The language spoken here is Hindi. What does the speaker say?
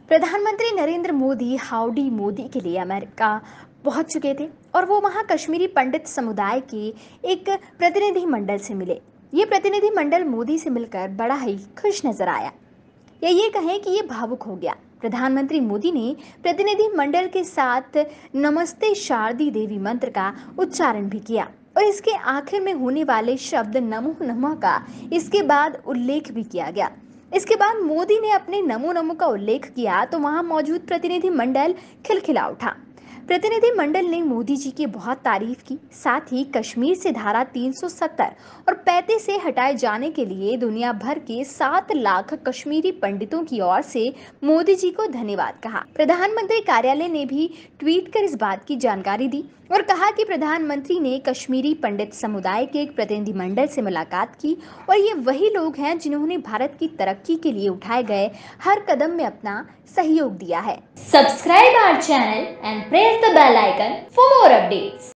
प्रधानमंत्री नरेंद्र मोदी हाउडी मोदी के लिए अमेरिका पहुंच चुके थे और वो वहां कश्मीरी पंडित समुदाय के एक प्रतिनिधि मंडल से मिले। ये प्रतिनिधि मंडल मोदी से मिलकर बड़ा ही खुश नजर आया, या ये कहें कि ये भावुक हो गया। प्रधानमंत्री मोदी ने प्रतिनिधि मंडल के साथ नमस्ते शारदी देवी मंत्र का उच्चारण भी किया और इसके आखिर में होने वाले शब्द नमो नमः का इसके बाद उल्लेख भी किया गया। इसके बाद मोदी ने अपने नमो नमो का उल्लेख किया तो वहां मौजूद प्रतिनिधि मंडल खिलखिला उठा। प्रतिनिधि मंडल ने मोदी जी की बहुत तारीफ की, साथ ही कश्मीर से धारा 370 और 35 से हटाए जाने के लिए दुनिया भर के 7 लाख कश्मीरी पंडितों की ओर से मोदी जी को धन्यवाद कहा। प्रधानमंत्री कार्यालय ने भी ट्वीट कर इस बात की जानकारी दी और कहा कि प्रधानमंत्री ने कश्मीरी पंडित समुदाय के एक प्रतिनिधि मंडल से मुलाकात की और ये वही लोग हैं जिन्होंने भारत की तरक्की के लिए उठाए गए हर कदम में अपना सहयोग दिया है। Subscribe our channel and press the bell icon for more updates.